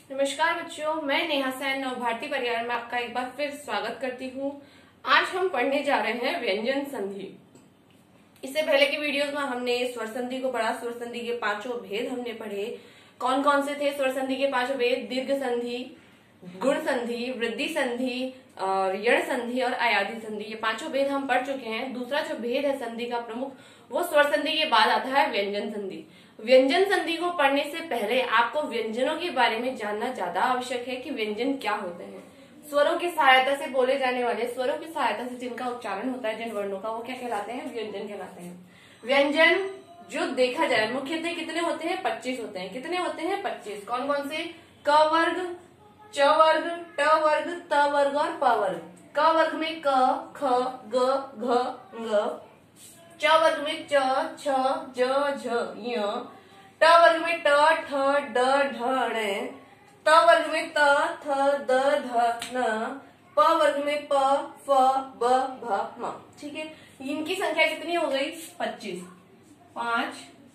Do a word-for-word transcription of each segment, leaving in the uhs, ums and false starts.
नमस्कार बच्चों, मैं नेहा सैन नव भारती परिवार में आपका एक बार फिर स्वागत करती हूँ। आज हम पढ़ने जा रहे हैं व्यंजन संधि। इससे पहले की वीडियोस में हमने स्वर संधि को पढ़ा। स्वर संधि के पांचों भेद हमने पढ़े। कौन कौन से थे स्वर संधि के पांचों भेद? दीर्घ संधि, गुण संधि, वृद्धि संधि और यण संधि और अयाधि संधि। ये पांचों भेद हम पढ़ चुके हैं। दूसरा जो भेद है संधि का प्रमुख, वो स्वर संधि के बाद आता है व्यंजन संधि। व्यंजन संधि को पढ़ने से पहले आपको व्यंजनों के बारे में जानना ज्यादा आवश्यक है कि व्यंजन क्या होते हैं। स्वरों की सहायता से बोले जाने वाले, स्वरों की सहायता से जिनका उच्चारण होता है जिन वर्णों का, वो क्या कहलाते हैं? व्यंजन कहलाते हैं। व्यंजन जो देखा जाए मुख्यतः कितने होते हैं? पच्चीस होते हैं। कितने होते हैं? पच्चीस। कौन कौन से? क वर्ग, च वर्ग, ट वर्ग, त वर्ग और प वर्ग। क वर्ग में क, ख, ग, घ, ङ। च वर्ग में च, छ, ज, झ, य। ट वर्ग में ट, ठ, ड, ढ, ण। त वर्ग में त, थ, द, ध, न। प वर्ग में प, फ, ब, भ, म। ठीक है, इनकी संख्या कितनी हो गई? पच्चीस। पांच,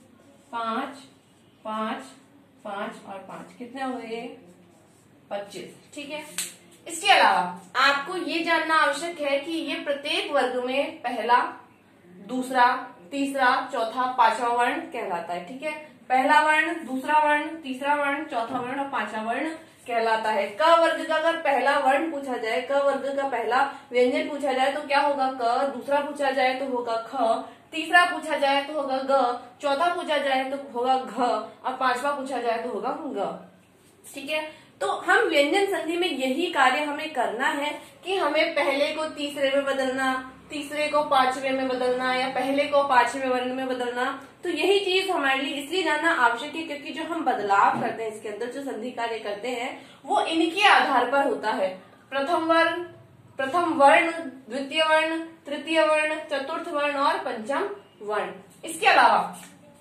पांच, पांच, पांच और पांच, कितने हो गए? पच्चीस। ठीक है, इसके अलावा आपको ये जानना आवश्यक है कि ये प्रत्येक वर्ग में पहला, दूसरा, तीसरा, चौथा, पांचवा वर्ण कहलाता है। ठीक है, पहला वर्ण, दूसरा वर्ण, तीसरा वर्ण, चौथा वर्ण और पांचवा वर्ण कहलाता है। क वर्ग का अगर पहला वर्ण पूछा जाए, क वर्ग का पहला व्यंजन पूछा जाए तो क्या होगा? क। दूसरा पूछा जाए तो होगा ख। तीसरा पूछा जाए तो होगा ग। चौथा पूछा जाए तो होगा घ और पांचवा पूछा जाए तो होगा ग। ठीक है, तो हम व्यंजन संधि में यही कार्य हमें करना है कि हमें पहले को तीसरे में बदलना, तीसरे को पांचवे में बदलना या पहले को पांचवे वर्ण में बदलना। तो यही चीज हमारे लिए इसलिए जानना आवश्यक है क्योंकि जो हम बदलाव करते हैं इसके अंदर, जो संधि कार्य करते हैं, वो इनके आधार पर होता है। प्रथम वर्ण, प्रथम वर्ण, द्वितीय वर्ण, तृतीय वर्ण, चतुर्थ वर्ण और पंचम वर्ण। इसके अलावा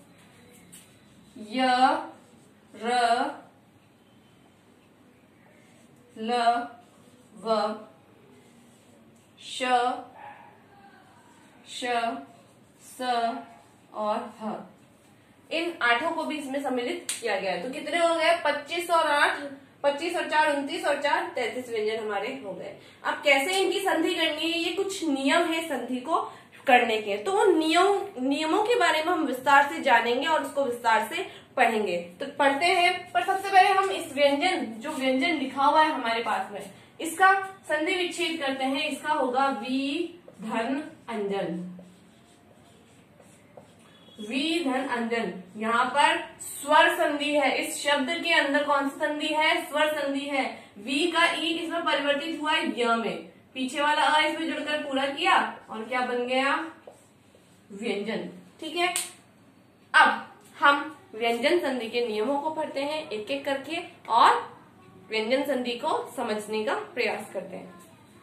य, र, ल, व, श, श, स और ह, इन आठों को भी इसमें सम्मिलित किया गया है। तो कितने हो गए? पच्चीस और आठ, पच्चीस और चार उनतीस और चार तैतीस व्यंजन हमारे हो गए। अब कैसे इनकी संधि करनी है, ये कुछ नियम है संधि को करने के। तो वो नियम नियमों के बारे में हम विस्तार से जानेंगे और उसको विस्तार से पढ़ेंगे। तो पढ़ते हैं, पर सबसे पहले हम इस व्यंजन, जो व्यंजन लिखा हुआ है हमारे पास में, इसका संधि विच्छेद करते हैं। इसका होगा वी धन अंजन, वी धन अंजन। यहाँ पर स्वर संधि है। इस शब्द के अंदर कौन सी संधि है? स्वर संधि है। वी का ई इसमें परिवर्तित हुआ है य में, पीछे वाला अ इसमें जुड़कर पूरा किया और क्या बन गया? व्यंजन। ठीक है, अब हम व्यंजन संधि के नियमों को पढ़ते हैं एक एक करके और व्यंजन संधि को समझने का प्रयास करते हैं।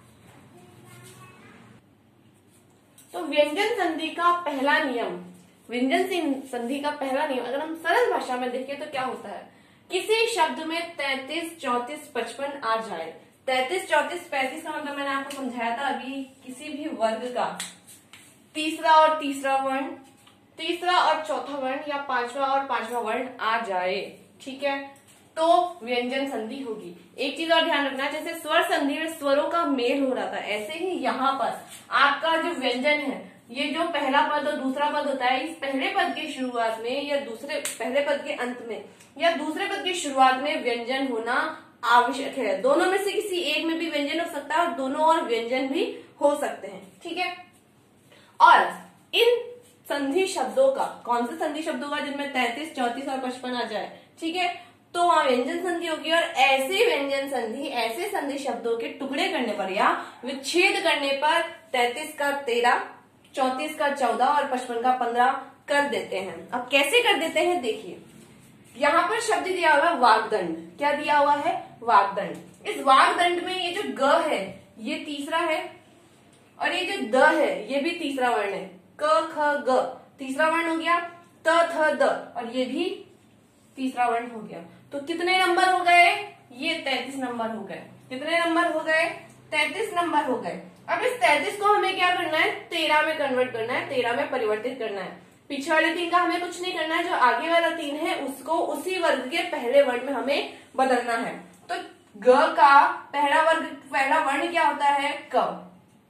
तो व्यंजन संधि का पहला नियम, व्यंजन संधि का पहला नियम अगर हम सरल भाषा में देखें तो क्या होता है? किसी शब्द में तैतीस, चौतीस, पचपन आ जाए। तैतीस, चौतीस, पैंतीस का मतलब मैंने आपको समझाया था अभी। किसी भी वर्ग का तीसरा और तीसरा वर्ण, तीसरा और चौथा वर्ण या पांचवा और पांचवा वर्ण आ जाए, ठीक है, तो व्यंजन संधि होगी। एक चीज और ध्यान रखना, जैसे स्वर संधि में स्वरों का मेल हो रहा था, ऐसे ही यहाँ पर आपका जो व्यंजन है, ये जो पहला पद और दूसरा पद होता है, इस पहले पद की शुरुआत में या दूसरे पहले पद के अंत में या दूसरे पद की शुरुआत में व्यंजन होना आवश्यक है। दोनों में से किसी एक में भी व्यंजन हो सकता है और दोनों और व्यंजन भी हो सकते हैं। ठीक है, और इन संधि शब्दों का, कौन से संधि शब्दों का जिनमें तैतीस, चौतीस और पचपन आ जाए, ठीक है, तो वहां व्यंजन संधि होगी। और ऐसे व्यंजन संधि, ऐसे संधि शब्दों के टुकड़े करने पर या विच्छेद करने पर तैतीस का तेरह, चौतीस का चौदह और पचपन का पंद्रह कर देते हैं। अब कैसे कर देते हैं देखिए, यहाँ पर शब्द दिया हुआ है वाग्दंड। क्या दिया हुआ है? वाग्दंड। इस वाग्दंड में ये जो ग है ये तीसरा है और ये जो द है ये भी तीसरा वर्ण है। क, ख, ग तीसरा वर्ण हो गया, त, थ, द और ये भी तीसरा वर्ण हो गया। तो कितने नंबर हो गए? ये तैतीस नंबर हो गए। कितने नंबर हो गए? तैतीस नंबर हो गए। अब इस तैतीस को हमें क्या करना है? तेरह में कन्वर्ट करना है, तेरह में परिवर्तित करना है। पीछे वाले तीन का हमें कुछ नहीं करना है, जो आगे वाला तीन है उसको उसी वर्ग के पहले वर्ण में हमें बदलना है। तो ग का पहला वर्ग पहला वर्ण क्या होता है? क।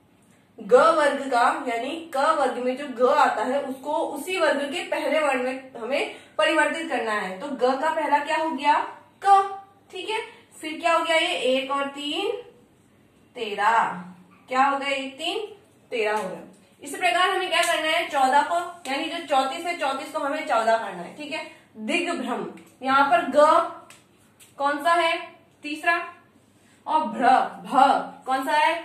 ग वर्ग का यानी क वर्ग में जो ग आता है उसको उसी वर्ग के पहले वर्ण में हमें परिवर्तित करना है। तो ग का पहला क्या हो गया? क। ठीक है, फिर क्या हो गया? ये एक और तीन तेरह, क्या हो गया? एक तीन तेरह हो गया। इसी प्रकार हमें क्या करना है? चौदह को यानी जो चौतीस है चौतीस को हमें चौदह करना है। ठीक है, दिग्भ्रम, यहाँ पर ग कौन सा है? तीसरा, और भ्र भ कौन सा है?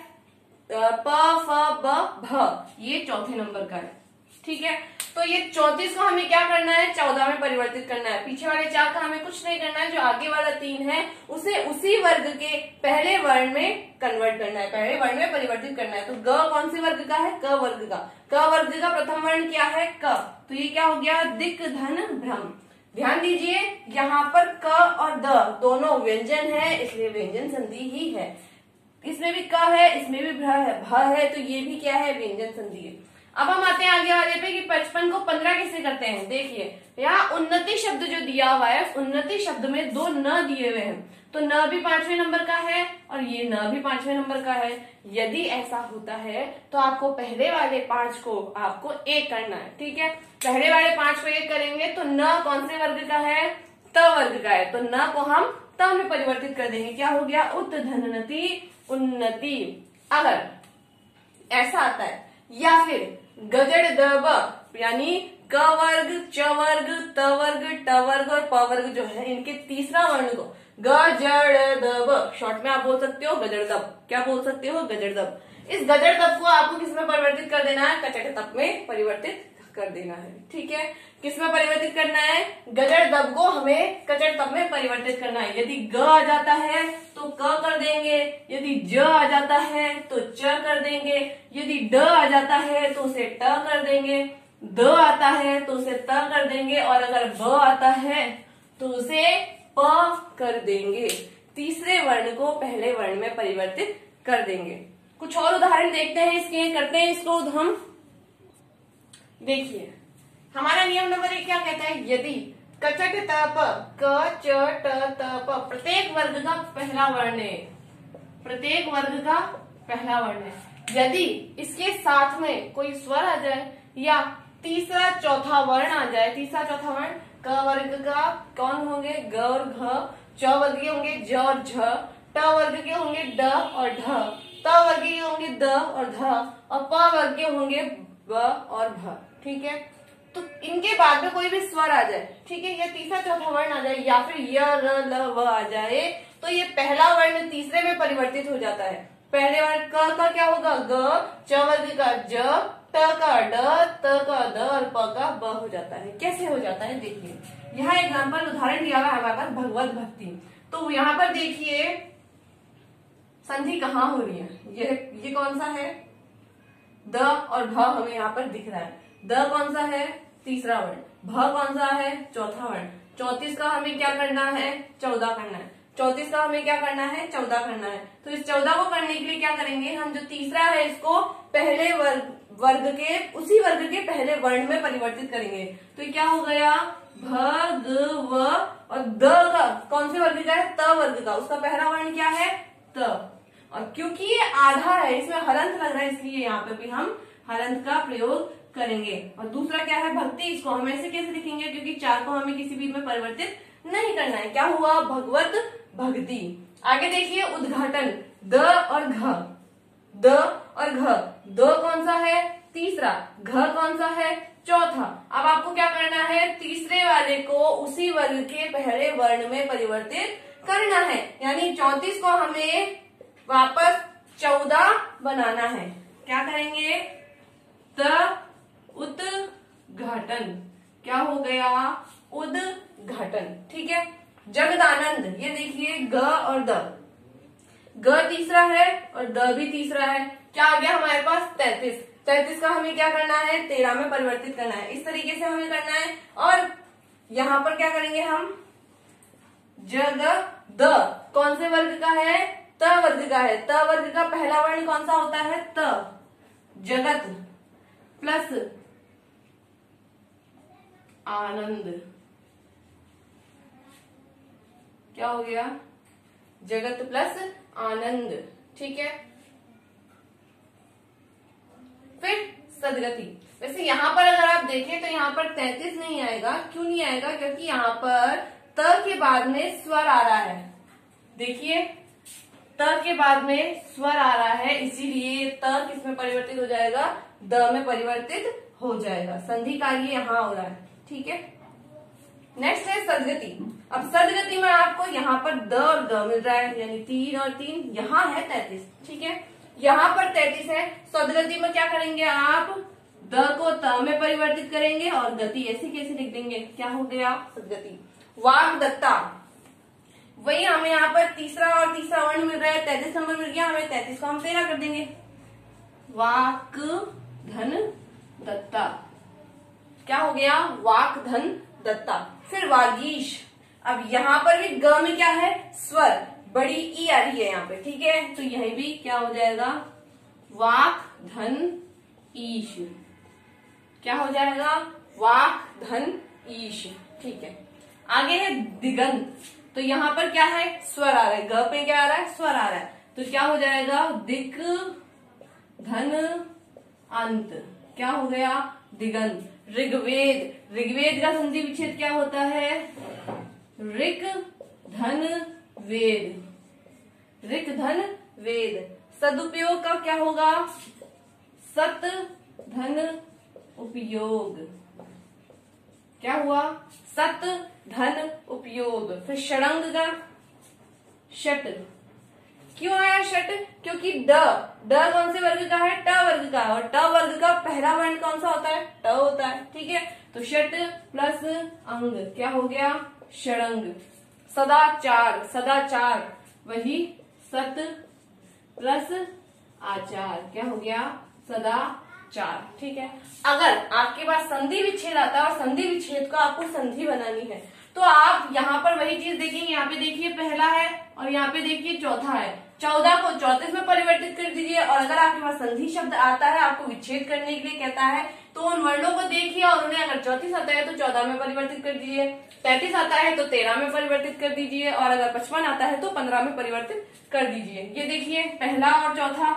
प फ ब भ, ये चौथे नंबर का है। ठीक है, तो ये चौतीस को हमें क्या करना है? चौदह में परिवर्तित करना है। पीछे वाले चार का हमें कुछ नहीं करना है, जो आगे वाला तीन है उसे उसी वर्ग के पहले वर्ण में कन्वर्ट करना है, पहले वर्ण में परिवर्तित करना है। तो ग कौन से वर्ग का है? क वर्ग का। क वर्ग का प्रथम वर्ण क्या है? क। तो ये क्या हो गया? दिक् धन भ्रम। ध्यान दीजिए, यहाँ पर क और द दोनों व्यंजन है, इसलिए व्यंजन संधि ही है। इसमें भी क है, इसमें भी भ्र है, भ है, तो ये भी क्या है? व्यंजन संधि है। अब हम आते हैं आगे वाले पे कि पचपन को पंद्रह कैसे करते हैं। देखिए, यहाँ उन्नति शब्द जो दिया हुआ है, उन्नति शब्द में दो न दिए हुए हैं, तो न भी पांचवें नंबर का है और ये न भी पांचवें नंबर का है। यदि ऐसा होता है तो आपको पहले वाले पांच को आपको एक करना है। ठीक है, पहले वाले पांच को एक करेंगे तो न कौन से वर्ग का है? त वर्ग का है, तो न को हम त में परिवर्तित कर देंगे। क्या हो गया? उत धननति उन्नति। अगर ऐसा आता है या फिर गजड़ दब यानी क वर्ग, च वर्ग, त वर्ग, ट वर्ग और प वर्ग जो है इनके तीसरा वर्ण को गजड़ दब, शॉर्ट में आप बोल सकते हो गजड़ दब। क्या बोल सकते हो? गजड़ दब। इस गजड़ दब को आपको किसमें परिवर्तित कर देना है? कचड़ तप में परिवर्तित कर देना है। ठीक है, किसमें परिवर्तित करना है? गजड़ दब को हमें कचड़ तप में परिवर्तित करना है। यदि ग आ जाता है तो क कर देंगे, यदि ज आ जाता है तो च कर देंगे, यदि ड आ जाता है तो उसे ट कर देंगे, द आता है तो उसे त कर देंगे, और अगर ब आता है तो उसे प कर देंगे। तीसरे वर्ण को पहले वर्ण में परिवर्तित कर देंगे। कुछ और उदाहरण देखते हैं इसके, करते हैं इसको हम। देखिए, हमारा नियम नंबर एक क्या कहता है? यदि कचट तप क च ट त प प्रत्येक वर्ग का पहला वर्ण है, प्रत्येक वर्ग का पहला वर्ण है, यदि इसके साथ में कोई स्वर आ जाए या तीसरा चौथा वर्ण आ जाए, तीसरा चौथा वर्ण क वर्ग का कौन होंगे? ग और घ, च वर्ग के होंगे ज और झ, ट वर्ग के होंगे ड और ढ, त वर्ग के होंगे द और ध, और प वर्ग के होंगे ब और भ। ठीक है, तो इनके बाद में कोई भी स्वर आ जाए, ठीक है, या तीसरा चौथा वर्ण आ जाए या फिर य र ल व आ जाए, तो ये पहला वर्ण तीसरे में परिवर्तित हो जाता है। पहले वर्ण क का क्या होगा? ग, च वर्ग का ज, ट का ड, त का द और प का ब हो जाता है। कैसे हो जाता है? देखिए, यहाँ एग्जाम्पल उदाहरण दिया हुआ है हमारे पास भगवत भक्ति। तो यहाँ पर देखिए संधि कहाँ हो रही है? ये ये कौन सा है? द और भ हमें यहाँ पर दिख रहा है। द कौन सा है? तीसरा वर्ण। भ कौन सा है? चौथा वर्ण। चौतीस का हमें क्या करना है? चौदह करना है। चौतीस का हमें क्या करना है? चौदह करना है। तो इस चौदह को करने के लिए क्या करेंगे हम? जो तीसरा है इसको पहले वर्ग वर्ग के उसी वर्ग के पहले वर्ण में परिवर्तित करेंगे। तो क्या हो गया? भ ग व और द का कौन से वर्ग का है? त वर्ग का। उसका पहला वर्ण क्या है? त। और क्योंकि ये आधा है, इसमें हलंत लग रहा है, इसलिए यहाँ पे भी हम हलंत का प्रयोग करेंगे। और दूसरा क्या है? भक्ति। इसको हम ऐसे कैसे लिखेंगे? क्योंकि चार को हमें किसी भी में परिवर्तित नहीं करना है। क्या हुआ? भगवत भक्ति। आगे देखिए उद्घाटन। द और घ, द और घ। द कौन सा है? तीसरा। घ कौन सा है? चौथा। अब आपको क्या करना है? तीसरे वाले को उसी वर्ग के पहले वर्ण में परिवर्तित करना है। यानी चौतीस को हमें वापस चौदह बनाना है। क्या करेंगे? त उद्घाटन। क्या हो गया? उद्घाटन। ठीक है। जगदानंद। ये देखिए ग और द, ग तीसरा है और द भी तीसरा है। क्या आ गया हमारे पास? तैतीस। तैतीस का हमें क्या करना है? तेरह में परिवर्तित करना है। इस तरीके से हमें करना है। और यहाँ पर क्या करेंगे हम? जग द कौन से वर्ग का है? त वर्ग का है। त वर्ग का पहला वर्ण कौन सा होता है? त। जगत प्लस आनंद। क्या हो गया? जगत प्लस आनंद। ठीक है। फिर सदगति। वैसे यहाँ पर अगर आप देखें तो यहाँ पर तैंतीस नहीं आएगा। क्यों नहीं आएगा? क्योंकि यहाँ पर त के बाद में स्वर आ रहा है। देखिए, त के बाद में स्वर आ रहा है, इसीलिए त किस में परिवर्तित हो जाएगा? द में परिवर्तित हो जाएगा। संधि कार्य यहाँ हो रहा है। ठीक है। नेक्स्ट है सदगति। अब सदगति में आपको यहाँ पर द और द मिल रहा है, यानी तीन और तीन, यहाँ है तैतीस। ठीक है। यहाँ पर तैतीस है। सदगति में क्या करेंगे आप? द को त में परिवर्तित करेंगे और गति ऐसी कैसे लिख देंगे? क्या हो गया? सदगति। वाग्दत्ता। वही हमें यहाँ पर तीसरा और तीसरा वर्ण मिल रहा है, तैतीस नंबर मिल गया हमें, तैतीस को हम तेरह कर देंगे। वाक धन दत्ता। क्या हो गया? वाक धन दत्ता। फिर वागीश। अब यहाँ पर भी ग में क्या है? स्वर, बड़ी ई आ रही है यहाँ पे। ठीक है। तो यही भी क्या हो जाएगा? वाक धन ईश। क्या हो जाएगा? वाक धन ईश। ठीक है। आगे है दिगंत। तो यहाँ पर क्या है? स्वर आ रहा है। ग पे क्या आ रहा है? स्वर आ रहा है। तो क्या हो जाएगा? दिक धन अंत। क्या हो गया? दिगंत। ऋग्वेद। ऋग्वेद का संधि विच्छेद क्या होता है? ऋक धन वेद। ऋक धन वेद। सदुपयोग का क्या होगा? सत धन उपयोग। क्या हुआ? सत धन उपयोग। फिर षडंग का षट। क्यों आया षट? क्योंकि ड ड कौन से वर्ग का है? ट वर्ग का। और ट वर्ग का पहला वर्ण कौन सा होता है? ट होता है। ठीक है। तो षट प्लस अंग क्या हो गया? षडंग। सदाचार। सदाचार वही सत प्लस आचार। क्या हो गया? सदाचार। ठीक है। अगर आपके पास संधि विच्छेद आता है और संधि विच्छेद को आपको संधि बनानी है, तो आप यहाँ पर वही चीज देखेंगे। यहाँ पे देखिए पहला है और यहाँ पे देखिए चौथा है। चौदह को चौतीस में परिवर्तित कर दीजिए। और अगर आपके पास संधि शब्द आता है, आपको विच्छेद करने के लिए कहता है, तो उन वर्णों को देखिए और उन्हें अगर चौतीस आता है तो चौदह में परिवर्तित कर दीजिए, तैतीस आता है तो तेरह में परिवर्तित कर दीजिए, और अगर पचपन आता है तो पंद्रह में परिवर्तित कर दीजिए। ये देखिए पहला और चौथा,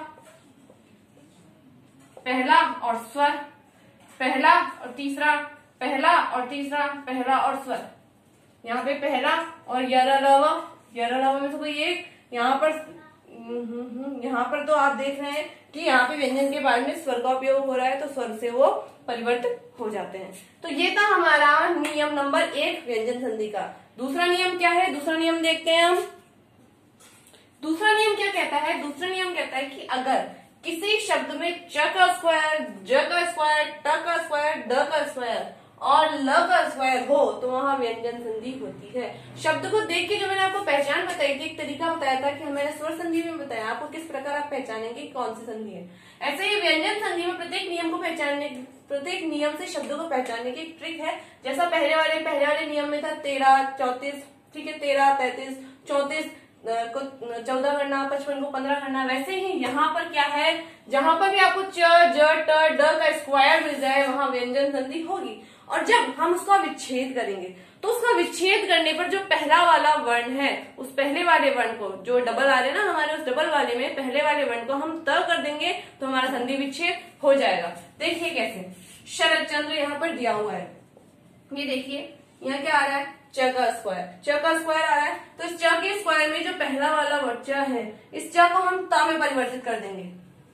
पहला और स्वर, पहला और तीसरा, पहला और तीसरा, पहला और स्वर। यहाँ पे पहला और यररव, यररव में से कोई एक। यहाँ पर यहाँ पर तो आप देख रहे हैं कि यहाँ पे व्यंजन के बाद में स्वर का उपयोग हो रहा है, तो स्वर से वो परिवर्तित हो जाते हैं। तो ये था हमारा नियम नंबर एक व्यंजन संधि का। दूसरा नियम क्या है? दूसरा नियम देखते हैं हम। दूसरा नियम क्या कहता है? दूसरा नियम कहता है कि अगर किसी शब्द में च का स्क्वायर, ज का स्क्वायर, ट का स्क्वायर, ड का स्क्वायर और ल का स्क्वायर हो तो वहां व्यंजन संधि होती है। शब्द को देख के जो मैंने आपको पहचान बताई थी, एक तरीका बताया था कि मैंने स्वर संधि में बताया आपको किस प्रकार आप पहचानेंगे कौन सी संधि है। ऐसे ही व्यंजन संधि में प्रत्येक नियम को पहचानने, प्रत्येक नियम से शब्दों को पहचानने की एक ट्रिक है। जैसा पहले वाले पहले वाले नियम में था तेरह, चौतीस, ठीक है, तेरह, तैतीस, चौतीस को चौदह करना, पचपन को पंद्रह करना। वैसे ही यहाँ पर क्या है? जहां पर भी आपको च, ज, ट, ड का स्क्वायर मिल जाए वहां व्यंजन संधि होगी। और जब हम उसका विच्छेद करेंगे तो उसका विच्छेद करने पर जो पहला वाला वर्ण है, उस पहले वाले वर्ण को, जो डबल आ रहे ना हमारे, उस डबल वाले में पहले वाले वर्ण को हम त कर देंगे तो हमारा संधि विच्छेद हो जाएगा। देखिए कैसे। शरद चंद्र यहाँ पर दिया हुआ है। ये देखिए यहाँ क्या आ रहा है? च का स्क्वायर, च का स्क्वायर आ रहा है। तो इस च के स्क्वायर में जो पहला वाला वर्ड च है, इस च को हम त में परिवर्तित कर देंगे।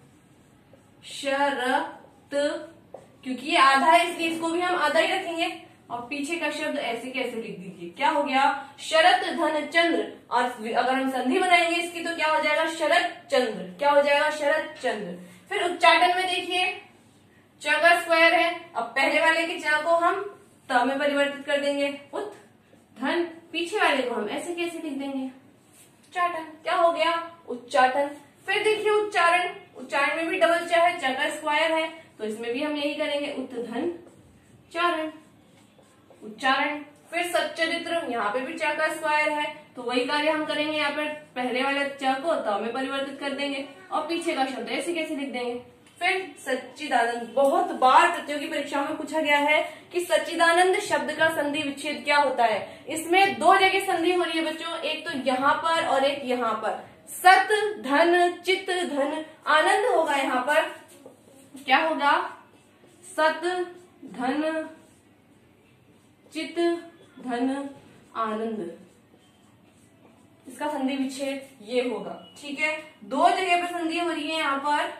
शरत, क्योंकि ये आधा है इसलिए इसको भी हम आधा ही रखेंगे। और पीछे का शब्द ऐसे कैसे लिख दीजिए। क्या हो गया? शरत धन चंद्र। और अगर हम संधि बनाएंगे इसकी तो क्या हो जाएगा? शरद चंद्र। क्या हो जाएगा? शरद चंद्र। फिर उच्चाटन में देखिए च का स्क्वायर है। अब पहले वाले के च को हम त में परिवर्तित कर देंगे। उत धन, पीछे वाले को हम ऐसे कैसे लिख देंगे? उच्चाटन। क्या हो गया? उच्चाटन। फिर देखिए उच्चारण, उच्चारण में भी डबल च है, च का स्क्वायर है, तो इसमें भी हम यही करेंगे। उत धन चारण, उच्चारण। फिर सच्चरित्र, यहाँ पे भी च का स्क्वायर है, तो वही कार्य हम करेंगे। यहाँ पर पहले वाले च को त में परिवर्तित कर देंगे और पीछे का शब्द ऐसे कैसे लिख देंगे? फिर सच्चिदानंद, बहुत बार प्रतियोगी परीक्षाओं में पूछा गया है कि सच्चिदानंद शब्द का संधि विच्छेद क्या होता है। इसमें दो जगह संधि हो रही है बच्चों, एक तो यहाँ पर और एक यहाँ पर। सत धन चित धन आनंद होगा, यहाँ पर क्या होगा, सत धन चित धन आनंद, इसका संधि विच्छेद ये होगा। ठीक है, दो जगह पर संधि हो रही है यहाँ पर।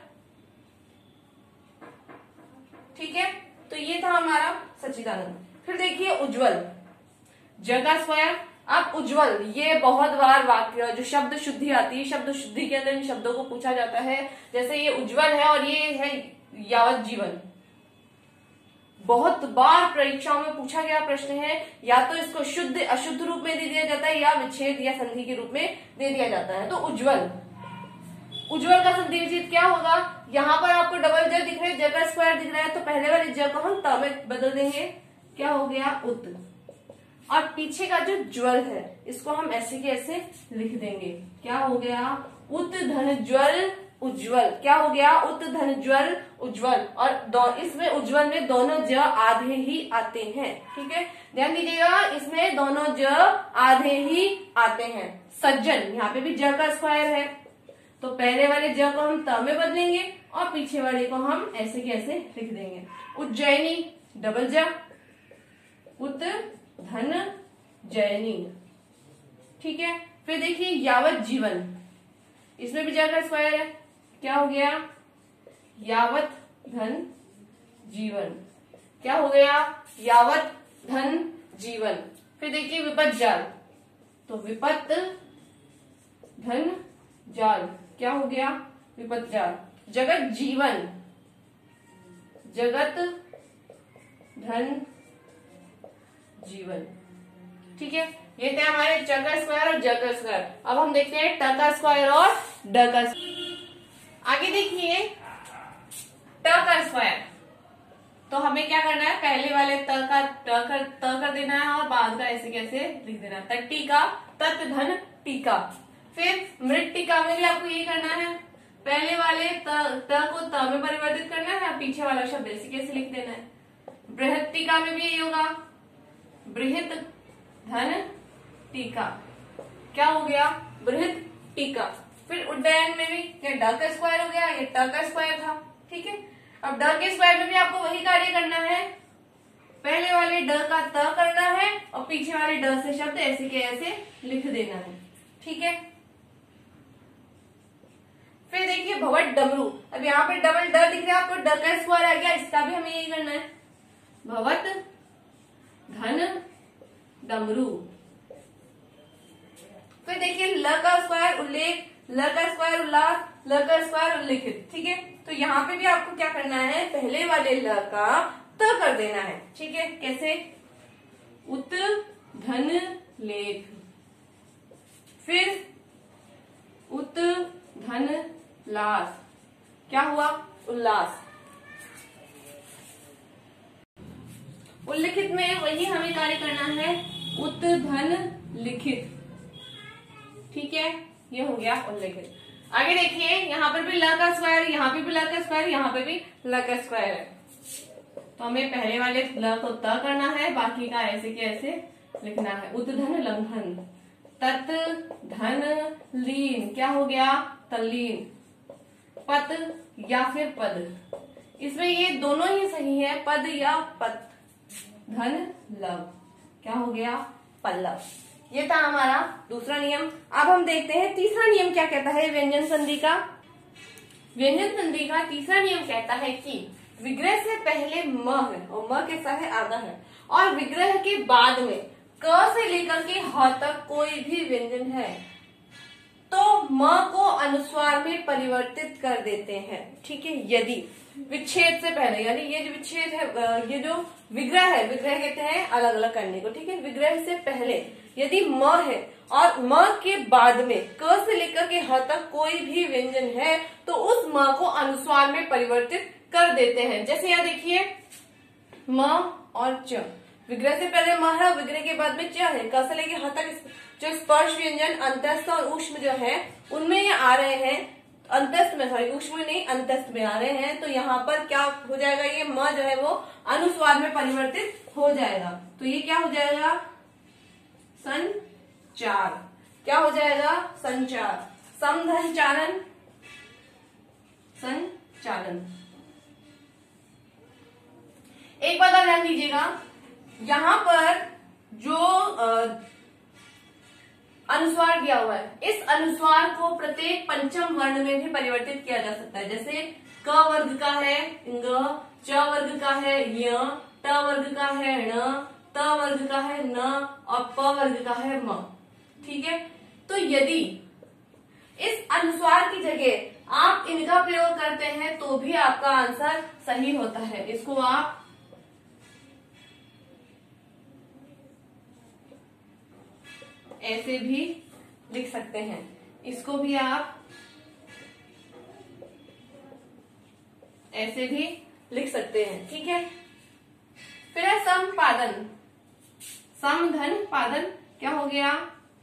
ठीक है, तो ये था हमारा सच्चिदानंद। फिर देखिए उज्ज्वल, ज का स्क्वायर। अब उज्ज्वल, ये बहुत बार वाक्य जो शब्द शुद्धि आती है, शब्द शुद्धि के अंदर इन शब्दों को पूछा जाता है। जैसे ये उज्ज्वल है और ये है यावत जीवन। बहुत बार परीक्षाओं में पूछा गया प्रश्न है, या तो इसको शुद्ध अशुद्ध रूप में दे दिया जाता है या विच्छेद या संधि के रूप में दे दिया जाता है। तो उज्ज्वल, उज्ज्वल का संधि विच्छेद क्या होगा, यहाँ पर आपको डबल ज दिख रहा है, ज का स्क्वायर दिख रहा है, तो पहले वाले ज को हम त में बदल देंगे, क्या हो गया, उत। और पीछे का जो ज्वल है इसको हम ऐसे के ऐसे लिख देंगे, क्या हो गया, उत धन ज्वल उज्ज्वल। क्या हो गया, उत धन ज्वल उज्ज्वल। और इसमें उज्ज्वल में दोनों ज आधे ही आते हैं। ठीक है, ध्यान दीजिएगा, इसमें दोनों ज आधे ही आते हैं। सज्जन, यहाँ पे भी ज का स्क्वायर है, तो पहले वाले ज को हम त में बदलेंगे और पीछे वाले को हम ऐसे के ऐसे लिख देंगे। उज्जैनी, डबल ज, उत धन जैनी। ठीक है, फिर देखिए यावत जीवन, इसमें भी ज का स्क्वायर है, क्या हो गया, यावत धन जीवन। क्या हो गया, यावत धन जीवन। फिर देखिए विपत जाल, तो विपत धन जाल, क्या हो गया, विपत जाल। जगत जीवन, जगत धन जीवन। ठीक है, ये थे हमारे च का स्क्वायर और ज का स्क्वायर। अब हम देखते हैं ट का स्क्वायर और ड का स्क्वायर। आगे देखिए ट का स्क्वायर, तो हमें क्या करना है, पहले वाले त का ट कर त कर देना है और बाद का ऐसे कैसे लिख देना है, तट्टी का तत् धन टीका। फिर मृत्तिका में भी आपको ये करना है, पहले वाले त, त को त में परिवर्तित करना है, पीछे वाला शब्द ऐसे कैसे लिख देना है। बृहत्तिका में भी यही होगा, बृहत धन टीका, क्या हो गया, बृहत टीका। फिर उड्डयन में भी ये ड का स्क्वायर हो गया, ये ट का स्क्वायर था। ठीक है, अब ड के स्क्वायर में भी आपको वही कार्य करना है, पहले वाले ड का त करना है और पीछे वाले ड से शब्द ऐसे के ऐसे लिख देना है। ठीक है, फिर देखिए भवट डमरू, अब यहाँ पे डबल ड दिख रहा है आपको, ड का स्क्वायर आ गया, इसका भी हमें यही करना है, भवत धन डमरू। फिर देखिए ल का स्क्वायर उल्लेख, ल का स्क्वायर उल्लास, ल का स्क्वायर उल्लिखित। ठीक है, तो यहाँ पे भी आपको क्या करना है, पहले वाले ल का त कर देना है। ठीक है, कैसे, उत धन लेख, फिर उत धन लास, क्या हुआ, उल्लास। उल्लिखित में वही हमें कार्य करना है, उत धन लिखित। ठीक है, ये हो गया उल्लिखित। आगे देखिए यहाँ पर भी ल का स्क्वायर, यहाँ पे भी ल का स्क्वायर, यहाँ पे भी ल का स्क्वायर है, तो हमें पहले वाले ल को त करना है, बाकी का ऐसे के ऐसे लिखना है। उत धन लंघन, तत् धन लीन, क्या हो गया, तल्लीन। पद या फिर पद, इसमें ये दोनों ही सही है, पद या पद। धन लव, क्या हो गया, पल्लव। ये था हमारा दूसरा नियम। अब हम देखते हैं तीसरा नियम क्या कहता है व्यंजन संधि का। व्यंजन संधि का तीसरा नियम कहता है कि विग्रह से पहले म है और म कैसा है, आधा है, और विग्रह के बाद में क से लेकर के ह तक कोई भी व्यंजन है तो म को अनुस्वार में परिवर्तित कर देते हैं। ठीक है, यदि विच्छेद से पहले, यानी ये जो विच्छेद है, ये जो विग्रह है, विग्रह कहते हैं अलग अलग करने को। ठीक है, विग्रह से पहले यदि म है और म के बाद में क से लेकर के ह तक कोई भी व्यंजन है तो उस म को अनुस्वार में परिवर्तित कर देते हैं। जैसे यहाँ देखिए म और च, विग्रह से पहले म है, विग्रह के बाद में च है, क से लेकर ह तक जो स्पर्श व्यंजन अंतस्थ और ऊष्म जो है उनमें ये आ रहे हैं, अंतस्थ में, सॉरी ऊष्म में नहीं अंतस्थ में आ रहे हैं, तो यहाँ पर क्या हो जाएगा, ये म जो है वो अनुस्वार में परिवर्तित हो जाएगा। तो ये क्या हो जाएगा, संचार। क्या हो जाएगा, संचार। समधन चालन, संचालन। एक बात और ध्यान दीजिएगा, यहां पर जो आ, अनुस्वार दिया हुआ है, इस अनुस्वार को प्रत्येक पंचम वर्ण में भी परिवर्तित किया जा सकता है। जैसे क वर्ग का है ग, च वर्ग का है य, ट वर्ग का है ण, त वर्ग का है न और प वर्ग का है म। ठीक है, तो यदि इस अनुस्वार की जगह आप इनका प्रयोग करते हैं तो भी आपका आंसर सही होता है। इसको आप ऐसे भी लिख सकते हैं, इसको भी आप ऐसे भी लिख सकते हैं। ठीक है, फिर है समपादन। समधन पादन क्या हो गया,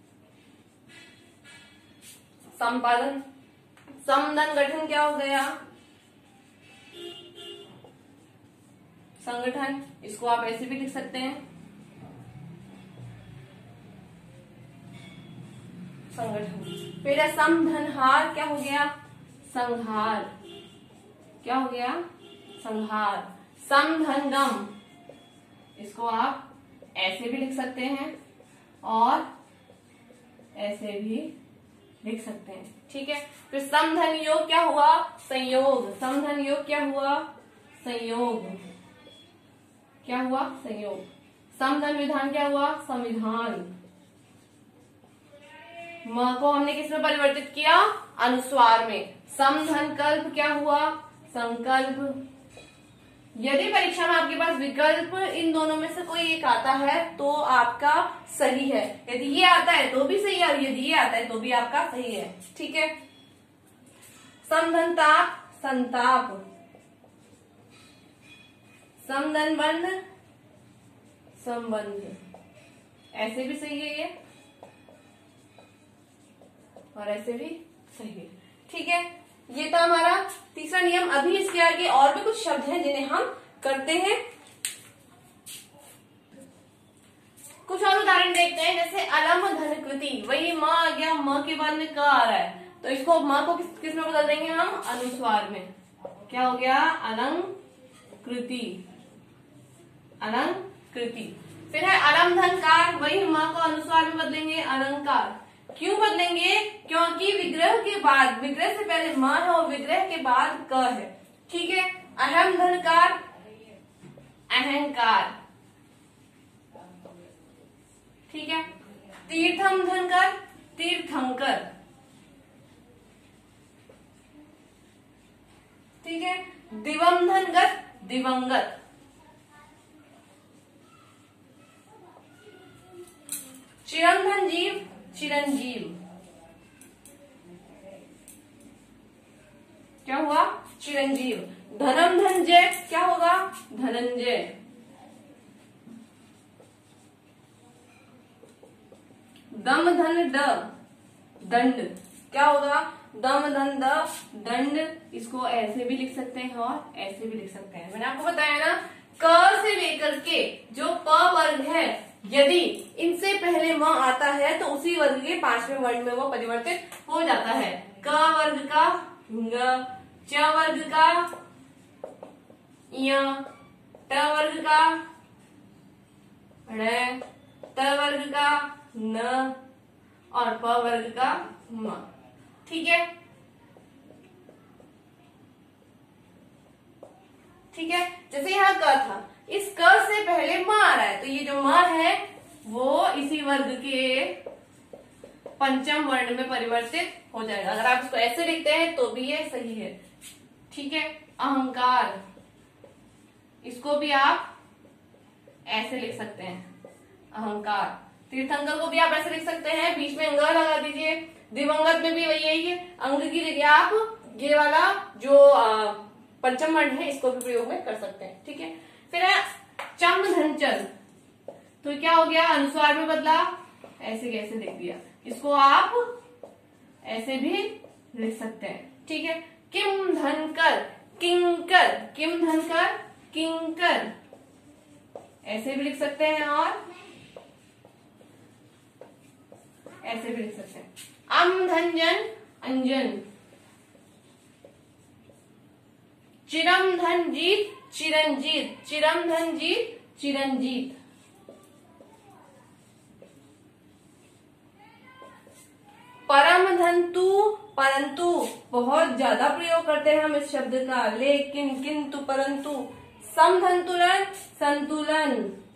समपादन। समधन गठन क्या हो गया, संगठन। इसको आप ऐसे भी लिख सकते हैं, संगठन। फिर है समधनहार, क्या हो गया, संहार। क्या हो गया, संहार। समधनगम, इसको आप ऐसे भी लिख सकते हैं और ऐसे भी लिख सकते हैं। ठीक है, फिर समधन योग क्या हुआ, संयोग। समधन योग क्या हुआ, संयोग। क्या हुआ, संयोग। समधन विधान क्या हुआ, संविधान। म को हमने किस में परिवर्तित किया, अनुस्वार में। समधन कल्प क्या हुआ, संकल्प। यदि परीक्षा में आपके पास विकल्प इन दोनों में से कोई एक आता है तो आपका सही है, यदि ये आता है तो भी सही है और यदि ये आता है तो भी आपका सही है। ठीक है, समधन ताप, संताप। समधन बंध, संबंध। ऐसे भी सही है ये और ऐसे भी सही है। ठीक है, ये था हमारा तीसरा नियम। अभी इसके आगे और भी कुछ शब्द हैं जिन्हें हम करते हैं। कुछ और उदाहरण देखते हैं, जैसे अलम धनकृति। वही म आ गया, म के बाद में क आ रहा है तो इसको म को किस किस में बदल देंगे हम, अनुस्वार में। क्या हो गया, अलंकृति, अलंकृति। फिर है अलम धनकार। वही म को अनुस्वार में बदलेंगे, अलंकार। क्यों बदलेंगे, क्योंकि विग्रह के बाद, विग्रह से पहले म है और विग्रह के बाद क है। ठीक है, अहम धनकार, अहंकार। ठीक है, तीर्थम धनकर, तीर्थंकर। ठीक है, दिवम धनगत, दिवंगत। चिरम धन जीव, चिरंजीव। क्या हुआ, चिरंजीव। धनम धनजय, क्या होगा, धनंजय। दम धन द, दंड। क्या होगा, दम धन द, दंड। इसको ऐसे भी लिख सकते हैं और ऐसे भी लिख सकते हैं। मैंने आपको बताया ना, क से लेकर के जो प वर्ग है, यदि इनसे पहले म आता है तो उसी वर्ग के पांचवें वर्ण में वो परिवर्तित हो जाता है। क वर्ग का ग, च वर्ग का य, ट वर्ग का ण, त वर्ग का न और प वर्ग का म। ठीक है, ठीक है, जैसे यहाँ क था, इस क से पहले म आ रहा है तो ये जो म है वो इसी वर्ग के पंचम वर्ण में परिवर्तित हो जाएगा। अगर आप इसको ऐसे लिखते हैं तो भी ये सही है। ठीक है, अहंकार। इसको भी आप ऐसे लिख सकते हैं, अहंकार। तीर्थंकर को भी आप ऐसे लिख सकते हैं, बीच में अंग लगा दीजिए। दिवंगत में भी वही यही है, अंग की जगह आप ये वाला जो पंचम वर्ण है इसको भी प्रयोग में कर सकते हैं। ठीक है, फिर है चम धनचल। तो क्या हो गया, अनुस्वार में बदला, ऐसे कैसे लिख दिया। इसको आप ऐसे भी लिख सकते हैं। ठीक है। किम धनकर, किंकर, किम धनकर किंकर, ऐसे भी लिख सकते हैं और ऐसे भी लिख सकते हैं। अम धनजन अंजन, चिरम धनजीत चिरंजीत, चिरम धनजीत चिरंजीत, परम धनतु परंतु, बहुत ज्यादा प्रयोग करते हैं हम इस शब्द का, लेकिन किंतु परंतु। समधनतुलन संतुलन,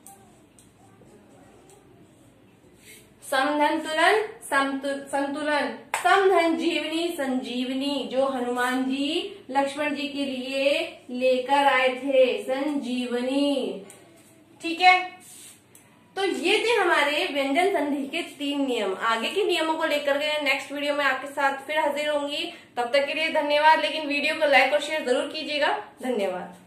समधनतुलन संतुलन, समधनजीवनी संजीवनी, जो हनुमान जी लक्ष्मण जी के लिए लेकर आए थे, संजीवनी। ठीक है, तो ये थे हमारे व्यंजन संधि के तीन नियम। आगे के नियमों को लेकर के नेक्स्ट वीडियो में आपके साथ फिर हाजिर होंगी। तब तक के लिए धन्यवाद, लेकिन वीडियो को लाइक और शेयर जरूर कीजिएगा। धन्यवाद।